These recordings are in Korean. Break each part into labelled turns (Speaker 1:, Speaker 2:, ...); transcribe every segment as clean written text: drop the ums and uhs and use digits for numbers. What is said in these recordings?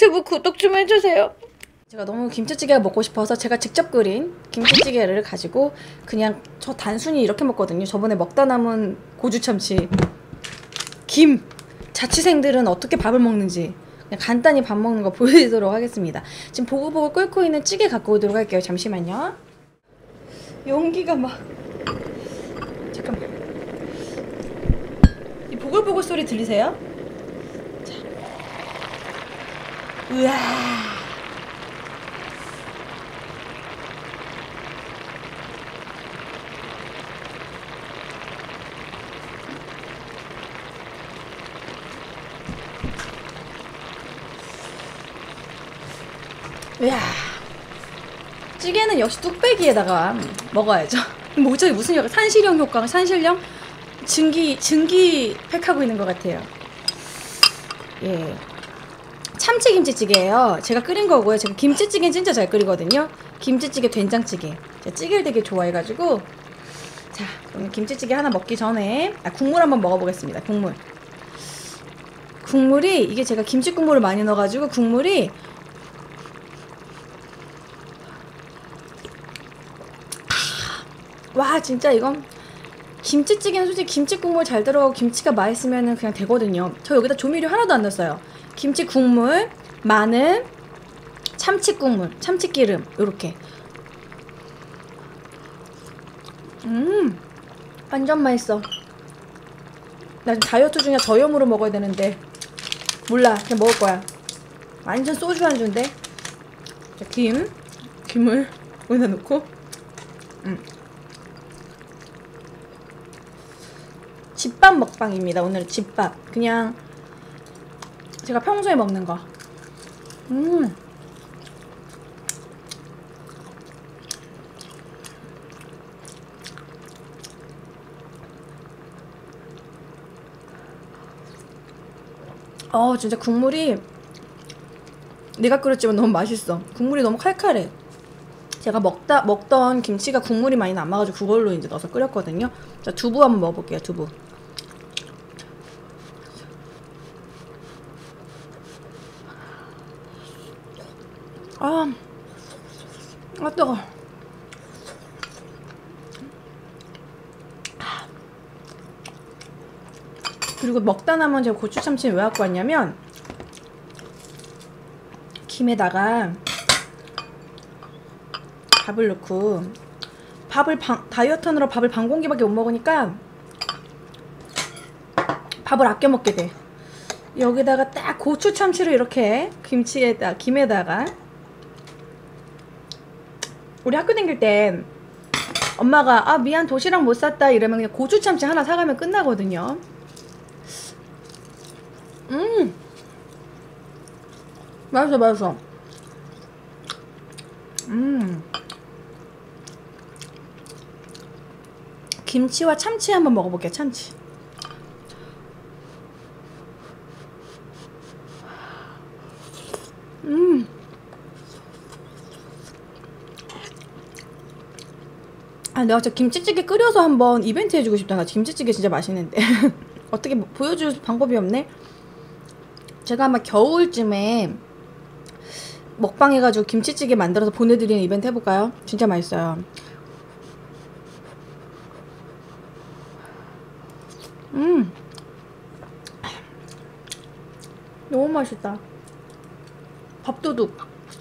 Speaker 1: 유튜브 구독 좀 해주세요. 제가 너무 김치찌개가 먹고 싶어서 제가 직접 끓인 김치찌개를 가지고 그냥 저 단순히 이렇게 먹거든요. 저번에 먹다 남은 고주참치 김! 자취생들은 어떻게 밥을 먹는지 그냥 간단히 밥 먹는 거 보여드리도록 하겠습니다. 지금 보글보글 끓고 있는 찌개 갖고 오도록 할게요. 잠시만요. 용기가 막 잠깐만. 이 보글보글 소리 들리세요? 자. 으아. 이야, 찌개는 역시 뚝배기에다가 먹어야죠. 모저기 무슨 효과? 산시령 효과? 산신령? 증기팩하고 있는 것 같아요. 예, 참치김치찌개예요. 제가 끓인 거고요. 제가 김치찌개는 진짜 잘 끓이거든요. 김치찌개, 된장찌개. 제가 찌개를 되게 좋아해가지고. 자, 그럼 김치찌개 하나 먹기 전에 국물 한번 먹어보겠습니다. 국물이 이게 제가 김치 국물을 많이 넣어가지고 국물이 와, 진짜 이건 김치찌개는 솔직히 김치 국물 잘 들어가고 김치가 맛있으면 그냥 되거든요. 저 여기다 조미료 하나도 안 넣었어요. 김치 국물, 마늘, 참치 국물, 참치기름 요렇게. 완전 맛있어. 나 지금 다이어트 중이라 저염으로 먹어야 되는데 몰라, 그냥 먹을 거야. 완전 소주 안주인데. 자, 김을 여기다 넣고 집밥 먹방입니다. 오늘은 집밥. 그냥 제가 평소에 먹는 거. 진짜 국물이 내가 끓였지만 너무 맛있어. 국물이 너무 칼칼해. 제가 먹던 김치가 국물이 많이 남아가지고 그걸로 이제 넣어서 끓였거든요. 자, 두부 한번 먹어볼게요. 두부. 뜨거. 그리고 먹다 남은 제가 고추참치는 왜 갖고 왔냐면 김에다가 밥을 넣고 다이어트 하느라 밥을 반 공기밖에 못 먹으니까 밥을 아껴 먹게 돼. 여기다가 딱 고추참치를 이렇게 김에다가 우리 학교 다닐 때 엄마가 미안 도시락 못 샀다 이러면 그냥 고추참치 하나 사가면 끝나거든요. 맛있어. 김치와 참치 한번 먹어볼게요. 참치. 내가 진짜 김치찌개 끓여서 한번 이벤트 해주고 싶다. 나 김치찌개 진짜 맛있는데. 어떻게 보여줄 방법이 없네? 제가 아마 겨울쯤에 먹방 해가지고 김치찌개 만들어서 보내드리는 이벤트 해볼까요? 진짜 맛있어요. 너무 맛있다. 밥도둑.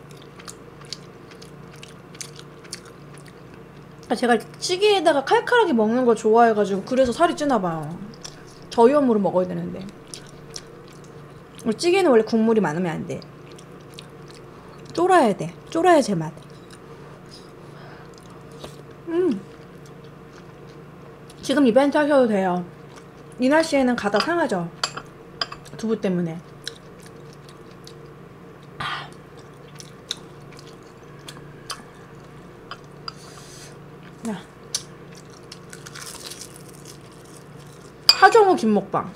Speaker 1: 제가 찌개에다가 칼칼하게 먹는 걸 좋아해가지고 그래서 살이 찌나봐요. 저염으로 먹어야 되는데. 찌개는 원래 국물이 많으면 안 돼. 쫄아야 돼. 쫄아야 제맛. 지금 이벤트 하셔도 돼요. 이 날씨에는 가다 상하죠. 두부 때문에. 하정우 김먹방.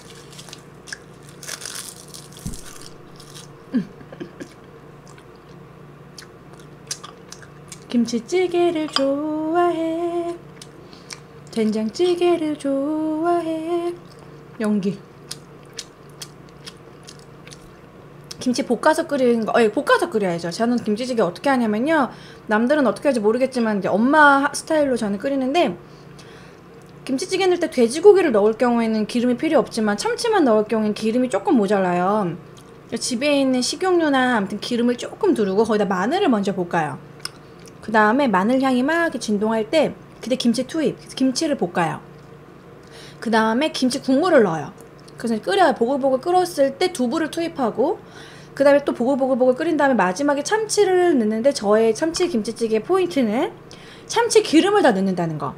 Speaker 1: 김치찌개를 좋아해. 된장찌개를 좋아해. 연기. 김치 볶아서 끓이는 거, 볶아서 끓여야죠. 저는 김치찌개 어떻게 하냐면요. 남들은 어떻게 할지 모르겠지만 이제 엄마 스타일로 저는 끓이는데, 김치찌개 넣을 때 돼지고기를 넣을 경우에는 기름이 필요 없지만 참치만 넣을 경우에는 기름이 조금 모자라요. 집에 있는 식용유나 아무튼 기름을 조금 두르고 거기다 마늘을 먼저 볶아요. 그 다음에 마늘 향이 막 이렇게 진동할 때 그때 김치 투입, 김치를 볶아요. 그 다음에 김치 국물을 넣어요. 그래서 끓여요. 보글보글 끓었을 때 두부를 투입하고, 그 다음에 또 보글보글 끓인 다음에 마지막에 참치를 넣는데, 저의 참치 김치찌개 포인트는 참치 기름을 다 넣는다는 거.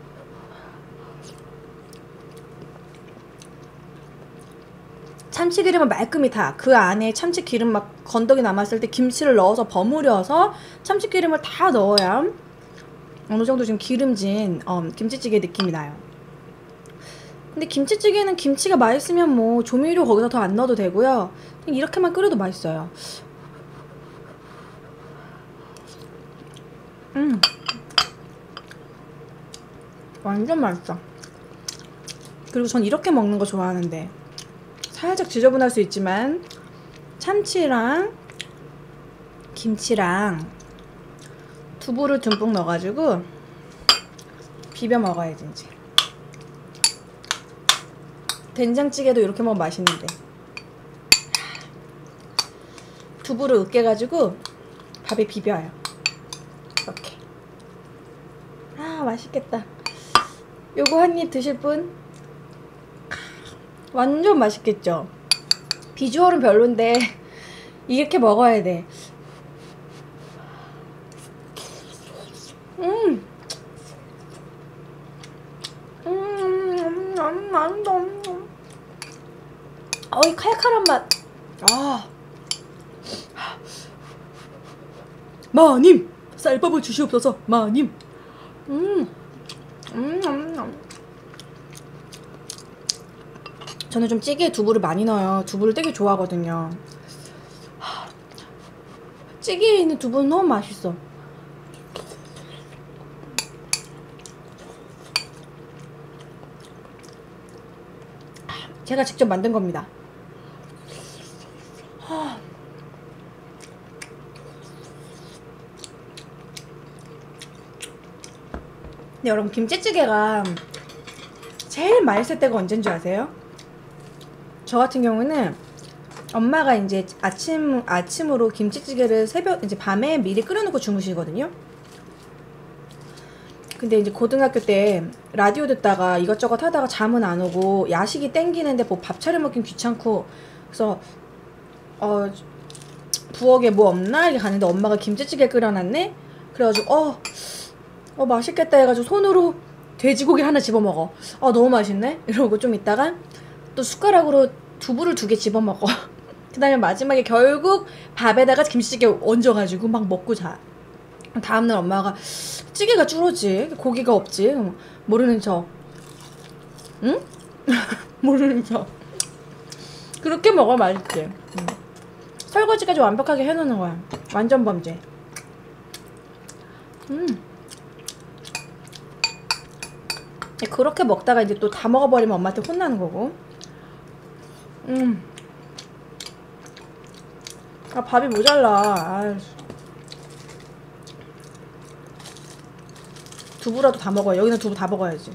Speaker 1: 참치기름은 말끔히 다 그 안에 참치기름 막 건더기 남았을 때 김치를 넣어서 버무려서 참치기름을 다 넣어야 어느 정도 좀 기름진 김치찌개 느낌이 나요. 근데 김치찌개는 김치가 맛있으면 뭐 조미료 거기서 더 안 넣어도 되고요. 그냥 이렇게만 끓여도 맛있어요. 완전 맛있어. 그리고 전 이렇게 먹는 거 좋아하는데, 살짝 지저분할 수 있지만 참치랑 김치랑 두부를 듬뿍 넣어가지고 비벼 먹어야지. 이제 된장찌개도 이렇게 먹으면 맛있는데, 두부를 으깨가지고 밥에 비벼요. 이렇게. 아, 맛있겠다. 요거 한 입 드실 분? 완전 맛있겠죠? 비주얼은 별론데 이렇게 먹어야 돼. 이 칼칼한 맛. 마님, 쌀밥을 주시옵소서. 마님. 저는 좀 찌개에 두부를 많이 넣어요. 두부를 되게 좋아하거든요. 찌개에 있는 두부는 너무 맛있어. 제가 직접 만든 겁니다. 근데 여러분, 김치찌개가 제일 맛있을 때가 언제인 줄 아세요? 저 같은 경우는 엄마가 이제 아침으로 김치찌개를 이제 밤에 미리 끓여놓고 주무시거든요. 근데 이제 고등학교 때 라디오 듣다가 이것저것 하다가 잠은 안 오고 야식이 땡기는데 뭐 밥 차려 먹긴 귀찮고, 그래서 부엌에 뭐 없나 이렇게 가는데 엄마가 김치찌개 끓여놨네. 그래가지고 맛있겠다 해가지고 손으로 돼지고기 하나 집어먹어. 너무 맛있네 이러고 좀 있다가 또 숟가락으로 두부를 2개 집어먹어. 그 다음에 마지막에 결국 밥에다가 김치찌개 얹어가지고 막 먹고 자. 다음날 엄마가 찌개가 줄었지, 고기가 없지. 모르는 척. 응? 모르는 척. 그렇게 먹어 맛있지. 설거지까지 완벽하게 해놓는 거야. 완전 범죄. 그렇게 먹다가 이제 또 다 먹어버리면 엄마한테 혼나는 거고. 밥이 모자라. 두부라도 다 먹어요. 여기는 두부 다 먹어야지.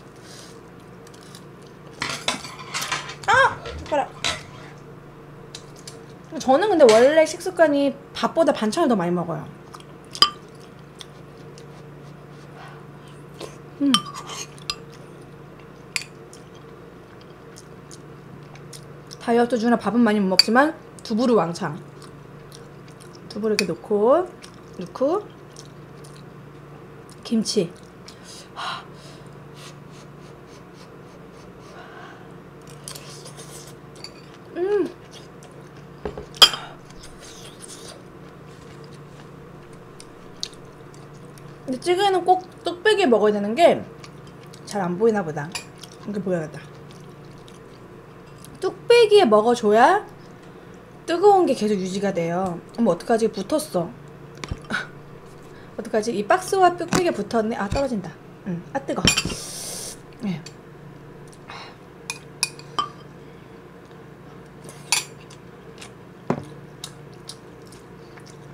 Speaker 1: 봐라. 저는 근데 원래 식습관이 밥보다 반찬을 더 많이 먹어요. 다이어트 중이라 밥은 많이 못 먹지만 두부를 왕창. 두부를 이렇게 넣고 김치. 근데 찌개는 꼭 뚝배기에 먹어야 되는 게 잘 안 보이나 보다. 이렇게 보여야겠다. 뚝배기에 먹어줘야 뜨거운 게 계속 유지가 돼요. 어머, 어떡하지? 붙었어. 어떡하지? 이 박스와 뚝배기에 붙었네. 떨어진다. 뜨거. 네.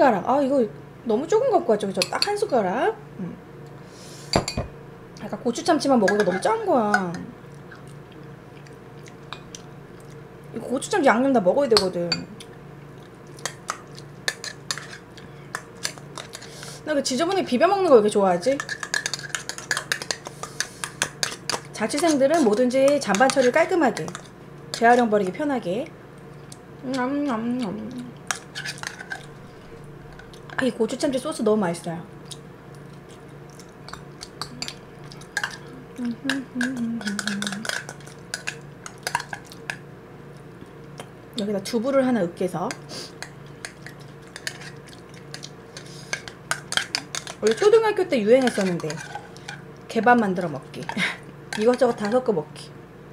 Speaker 1: 숟가락. 아 이거 너무 조금 갖고 왔죠. 저 딱 한 숟가락. 아까 고추참치만 먹으니까 너무 짠 거야. 이거 고추참치 양념 다 먹어야 되거든. 나 그 지저분하게 비벼 먹는 거 왜 이렇게 좋아하지? 자취생들은 뭐든지 잔반 처리를 깔끔하게, 재활용 버리기 편하게. 이 고추참치 소스 너무 맛있어요. 여기다 두부를 하나 으깨서. 원래 초등학교 때 유행했었는데 개밥 만들어 먹기. 이것저것 다 섞어 먹기.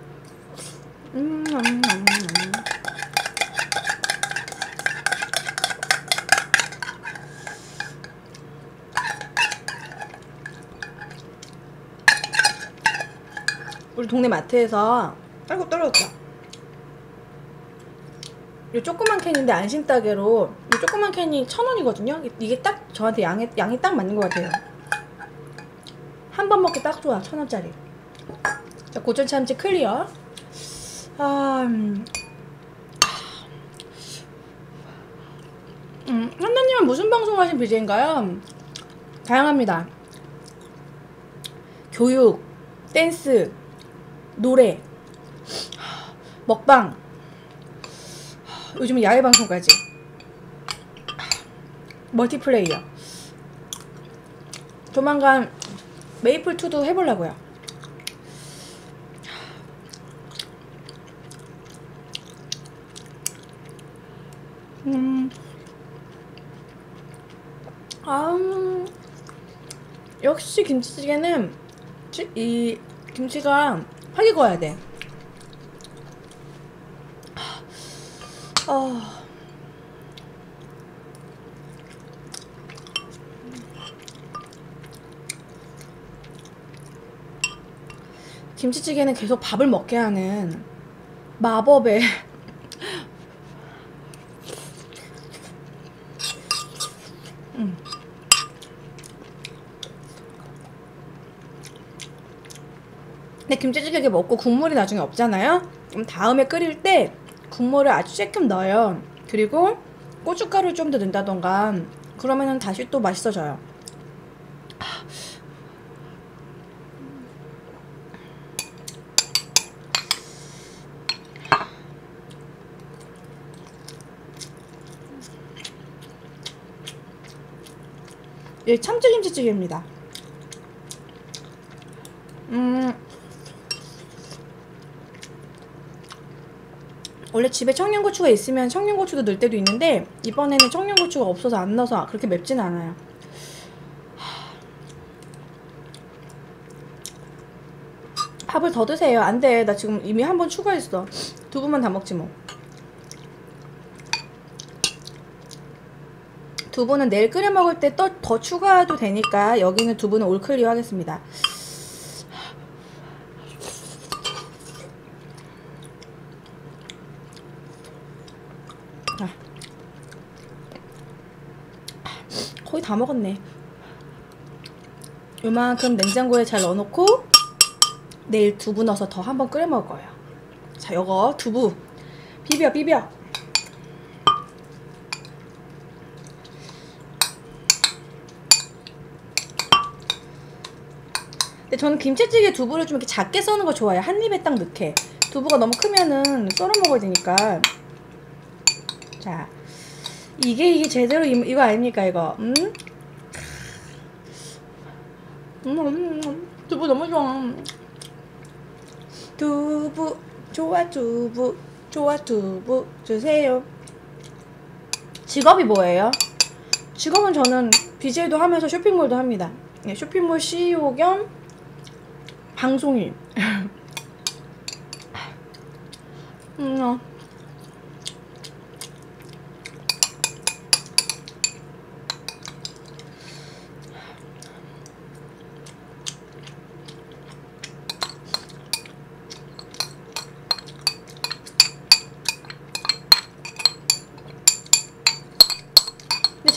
Speaker 1: 우리 동네 마트에서, 아이고 떨어졌다. 이 조그만 캔인데 안심따개로, 이 조그만 캔이 1,000원이거든요. 이게 딱 저한테 양이 딱 맞는 것 같아요. 한 번 먹기 딱 좋아. 1,000원짜리. 자, 고추참치 클리어. 한나님은 무슨 방송 하신 BJ인가요? 다양합니다. 교육, 댄스, 노래, 먹방, 요즘은 야외 방송까지. 멀티플레이어. 조만간 메이플2도 해보려고요. 역시 김치찌개는 이 김치가 확 익어야 돼. 김치찌개는 계속 밥을 먹게 하는 마법의 근데 김치찌개 먹고 국물이 나중에 없잖아요? 그럼 다음에 끓일 때 국물을 아주 조금 넣어요. 그리고 고춧가루를 좀 더 넣는다던가, 그러면은 다시 또 맛있어져요. 이 참치김치찌개입니다. 원래 집에 청양고추가 있으면 청양고추도 넣을 때도 있는데, 이번에는 청양고추가 없어서 안 넣어서 그렇게 맵진 않아요. 밥을 더 드세요. 안 돼. 나 지금 이미 한 번 추가했어. 두부만 다 먹지 뭐. 두부는 내일 끓여 먹을 때 더 추가해도 되니까 여기는 두부는 올클리어 하겠습니다. 거의 다 먹었네. 요만큼 냉장고에 잘 넣어놓고 내일 두부 넣어서 더 한번 끓여 먹을 거예요. 자, 요거 두부 비벼. 근데 저는 김치찌개 두부를 좀 이렇게 작게 써는 거 좋아해요. 한 입에 딱 넣게. 두부가 너무 크면은 썰어 먹어야 되니까. 자, 이게 제대로 이거 아닙니까 이거? 두부 너무 좋아. 두부 좋아. 두부 좋아. 두부 주세요. 직업이 뭐예요? 직업은 저는 BJ도 하면서 쇼핑몰도 합니다. 네, 쇼핑몰 CEO 겸 방송인.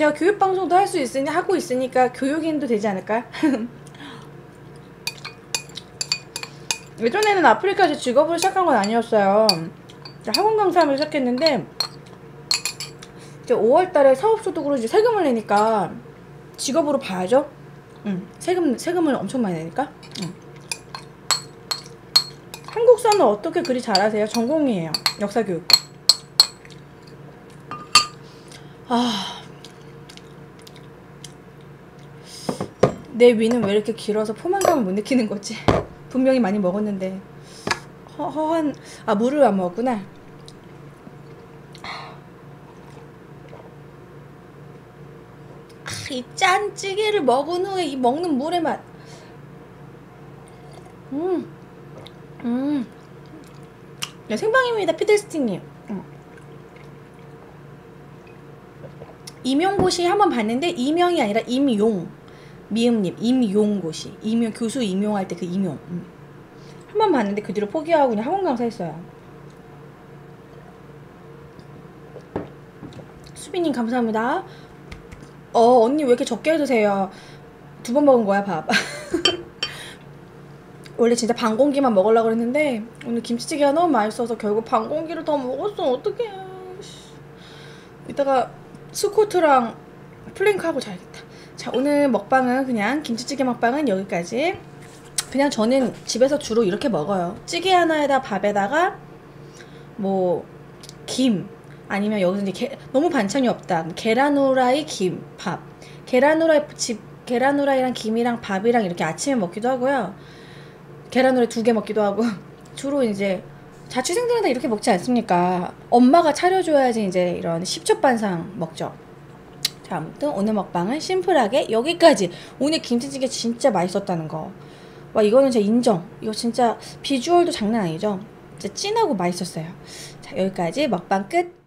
Speaker 1: 제가 교육 방송도 할 수 있으니 하고 있으니까 교육인도 되지 않을까? 예전에는 아프리카에서 직업으로 시작한 건 아니었어요. 학원 강사하면서 시작했는데 이제 5월달에 사업소득으로 이제 세금을 내니까 직업으로 봐야죠. 세금을 엄청 많이 내니까. 한국사는 어떻게 그리 잘하세요? 전공이에요. 역사교육과. 내 위는 왜 이렇게 길어서 포만감을 못 느끼는 거지? 분명히 많이 먹었는데 허한 물을 안 먹었구나. 이 짠 찌개를 먹은 후에 이 먹는 물의 맛. 네, 생방입니다. 피들스틱님. 임용고시 한번 봤는데 이명이 아니라 임용. 미음님 임용고시. 임용 교수 임용할 때 그 임용. 한번 봤는데 그 뒤로 포기하고 그냥 학원 강사 했어요. 수빈님 감사합니다. 언니 왜 이렇게 적게 드세요? 2번 먹은 거야 밥. 원래 진짜 반 공기만 먹으려고 그랬는데 오늘 김치찌개가 너무 맛있어서 결국 반 공기를 더 먹었어. 어떡해. 이따가 스쿼트랑 플랭크하고 자야겠다. 자, 오늘 먹방은 그냥 김치찌개 먹방은 여기까지. 그냥 저는 집에서 주로 이렇게 먹어요. 찌개 하나에다 밥에다가 뭐 김, 아니면 여기서 이제 너무 반찬이 없다. 계란 후라이, 김, 밥. 계란 후라이랑 김이랑 밥이랑 이렇게 아침에 먹기도 하고요. 계란 후라이 2개 먹기도 하고. 주로 이제 자취생들은 다 이렇게 먹지 않습니까? 엄마가 차려줘야지 이제 이런 십첩반상 먹죠. 자, 아무튼 오늘 먹방은 심플하게 여기까지. 오늘 김치찌개 진짜 맛있었다는 거. 와, 이거는 진짜 인정. 이거 진짜 비주얼도 장난 아니죠? 진짜 진하고 맛있었어요. 자, 여기까지 먹방 끝.